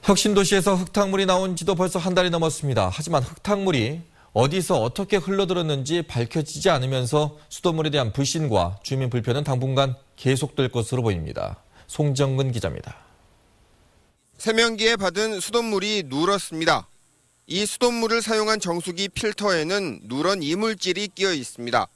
혁신도시에서 흙탕물이 나온 지도 벌써 한 달이 넘었습니다. 하지만 흙탕물이 어디서 어떻게 흘러들었는지 밝혀지지 않으면서 수돗물에 대한 불신과 주민 불편은 당분간 계속될 것으로 보입니다. 송정근 기자입니다. 세면기에 받은 수돗물이 누렇습니다. 이 수돗물을 사용한 정수기 필터에는 누런 이물질이 끼어 있습니다.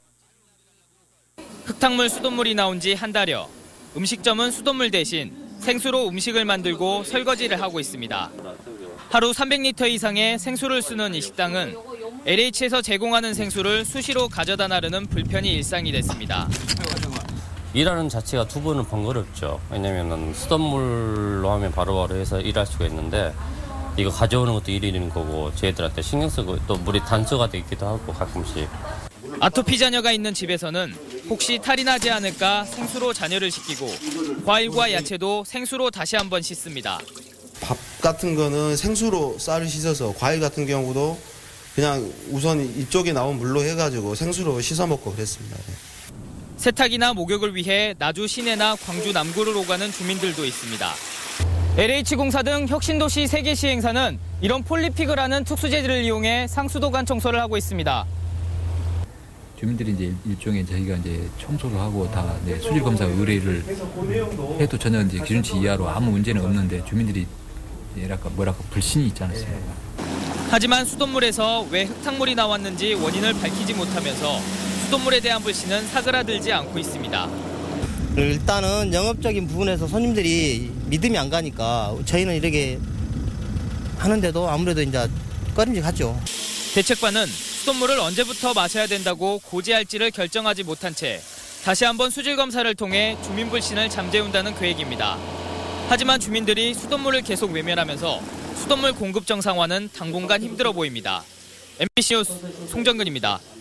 흙탕물 수돗물이 나온 지 한 달여. 음식점은 수돗물 대신 생수로 음식을 만들고 설거지를 하고 있습니다. 하루 300리터 이상의 생수를 쓰는 이 식당은 LH에서 제공하는 생수를 수시로 가져다 나르는 불편이 일상이 됐습니다. 일하는 자체가 두 번은 번거롭죠. 왜냐면 수돗물로 하면 바로바로 해서 일할 수가 있는데 이거 가져오는 것도 일인 거고 저희들한테 신경 쓰고 또 물이 단수가 되기도 하고 가끔씩. 아토피 자녀가 있는 집에서는 혹시 탈이 나지 않을까 생수로 잔여를 시키고 과일과 야채도 생수로 다시 한번 씻습니다. 밥 같은 거는 생수로 쌀을 씻어서 과일 같은 경우도 그냥 우선 이쪽에 나온 물로 해가지고 생수로 씻어 먹고 그랬습니다. 세탁이나 목욕을 위해 나주 시내나 광주 남구를 오가는 주민들도 있습니다. LH공사 등 혁신도시 3개 시행사는 이런 폴리픽이라는 특수재질을 이용해 상수도관 청소를 하고 있습니다. 주민들이 이제 일종의 저희가 이제 청소를 하고 다 수질 검사 의뢰를 해도 전혀 이제 기준치 이하로 아무 문제는 없는데 주민들이 뭐랄까 불신이 있지 않습니까? 하지만 수돗물에서 왜 흙탕물이 나왔는지 원인을 밝히지 못하면서 수돗물에 대한 불신은 사그라들지 않고 있습니다. 일단은 영업적인 부분에서 손님들이 믿음이 안 가니까 저희는 이렇게 하는데도 아무래도 이제 꺼림직하죠. 대책반은 수돗물을 언제부터 마셔야 된다고 고지할지를 결정하지 못한 채 다시 한번 수질 검사를 통해 주민 불신을 잠재운다는 계획입니다. 하지만 주민들이 수돗물을 계속 외면하면서 수돗물 공급 정상화는 당분간 힘들어 보입니다. MBC 뉴스 송정근입니다.